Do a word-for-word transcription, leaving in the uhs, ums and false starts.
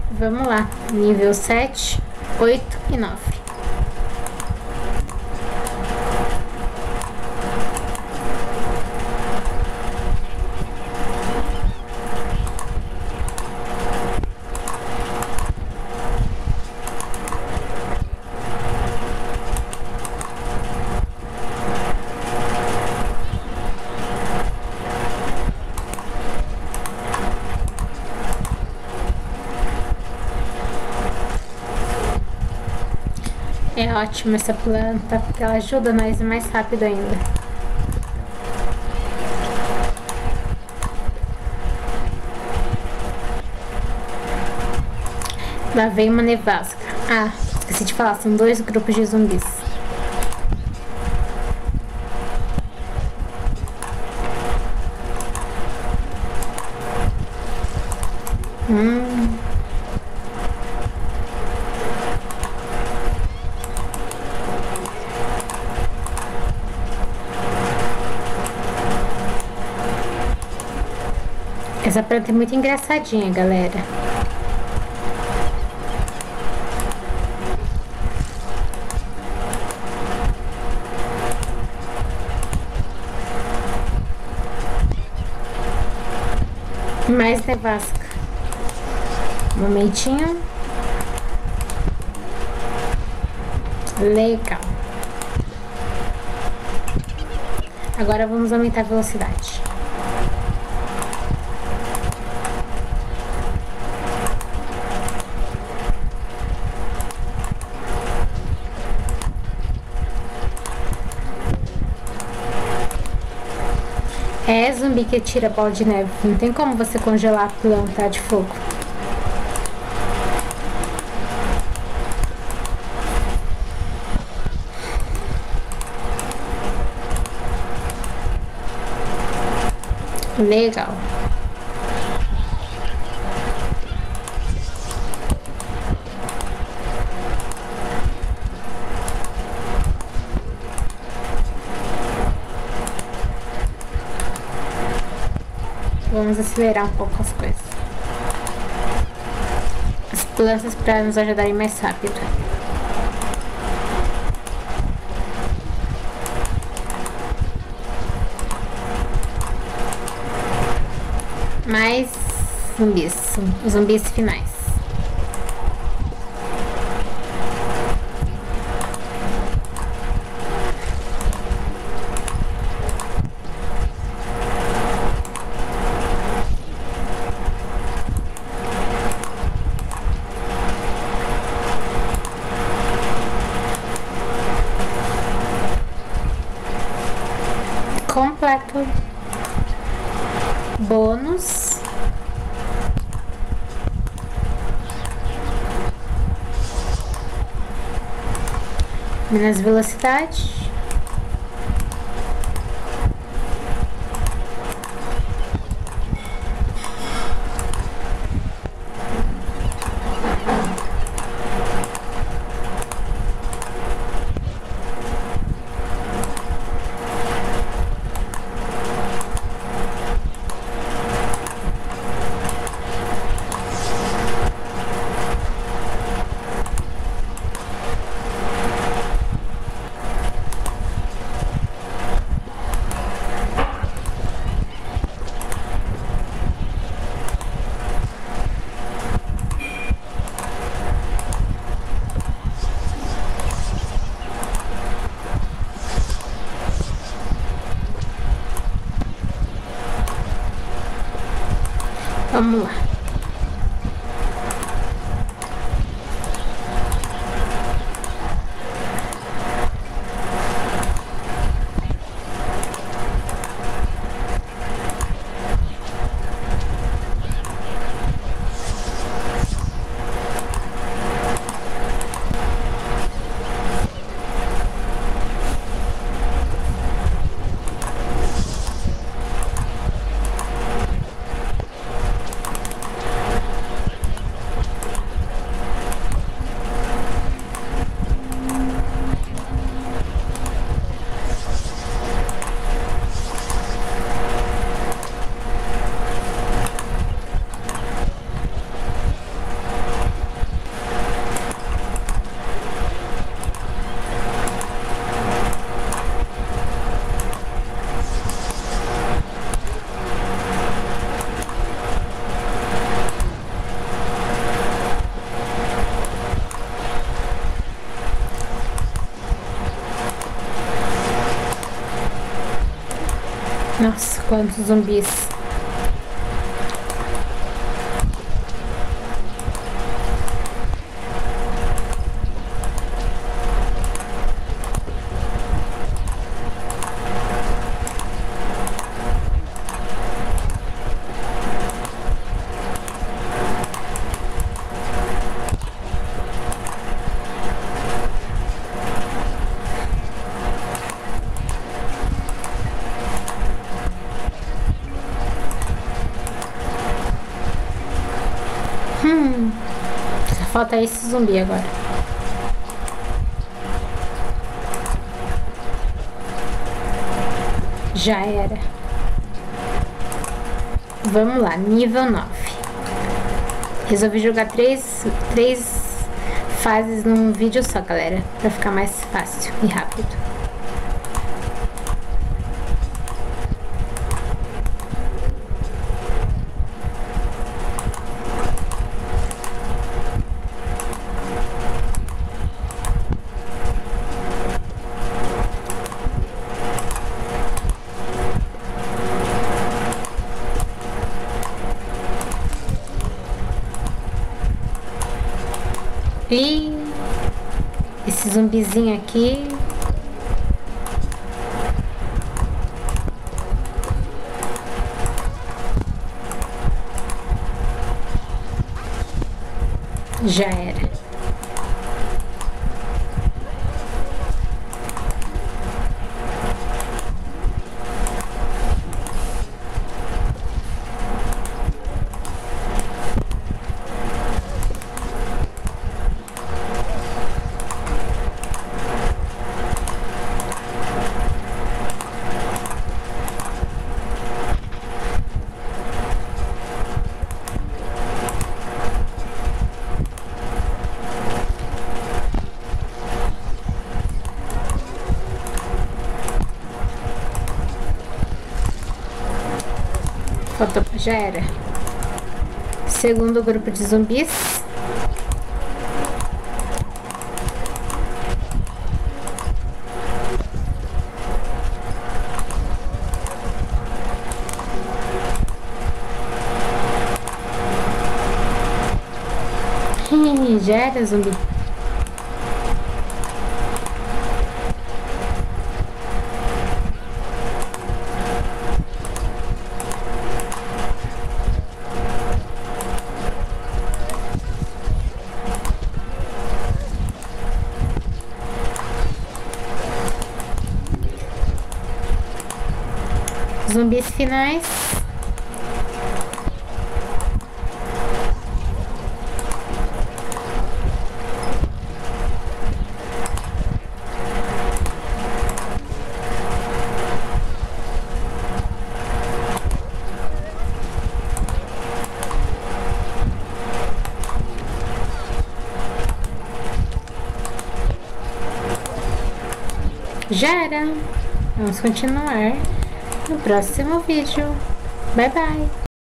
Vamos lá, nível sete, oito e nove. É ótima essa planta, porque ela ajuda nós mais rápido ainda. Lá vem uma nevasca. Ah, esqueci de falar, são dois grupos de zumbis. Hum... Essa planta é muito engraçadinha, galera. Mais nevasca. Um momentinho. Legal. Agora vamos aumentar a velocidade. É zumbi que tira bola de neve. Não tem como você congelar a planta de fogo. Legal. Vamos acelerar um pouco as coisas. As plantas para nos ajudarem mais rápido. Mais zumbis, os zumbis finais. Completo. Bônus. Menos velocidade. Vamos lá. Nossa, quantos zumbis. Hum, só falta esse zumbi agora. Já era. Vamos lá, nível nove. Resolvi jogar três, três fases num vídeo só, galera, pra ficar mais fácil e rápido. E esse zumbizinho aqui. Já era. Faltou, já era. Segundo grupo de zumbis. Já era, zumbi. Zumbis finais. Já era. Vamos continuar no próximo vídeo. Bye, bye.